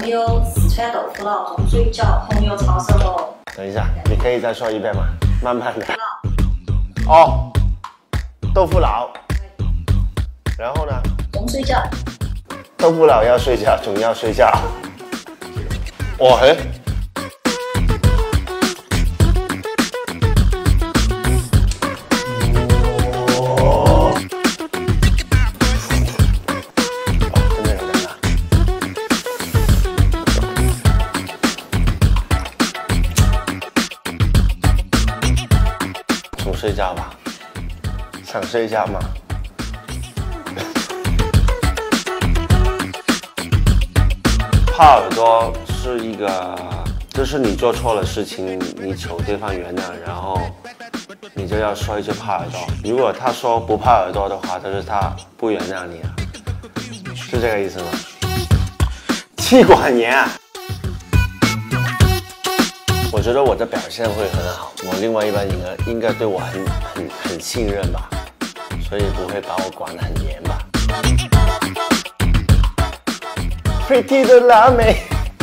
朋友四川豆腐脑、钟水饺、红油抄手喽。 等一下，你可以再说一遍吗？慢慢的。 脑哦，豆腐脑。然后呢？ 钟水饺。 豆腐脑要睡觉，总要睡觉。哦嘿。睡觉吧，想睡觉吗？怕耳朵是一个，就是你做错了事情，你求对方原谅，然后你就要说一句怕耳朵。如果他说不怕耳朵的话，就是他不原谅你了，是这个意思吗？妻管严啊！我觉得我的表现会很好，我另外一半应该对我很信任吧，所以不会把我管得很严吧。Pretty 的辣妹，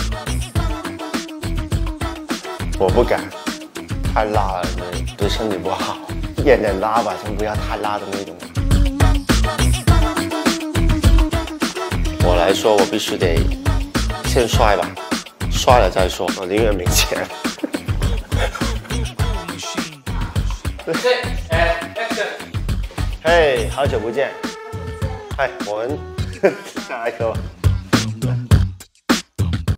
我不敢，太辣了，对身体不好，一点点辣吧，先不要太辣的那种。我来说，我必须得先帅吧，帅了再说，我宁愿没钱。嘿，好久不见！哎，我们下来一个吧。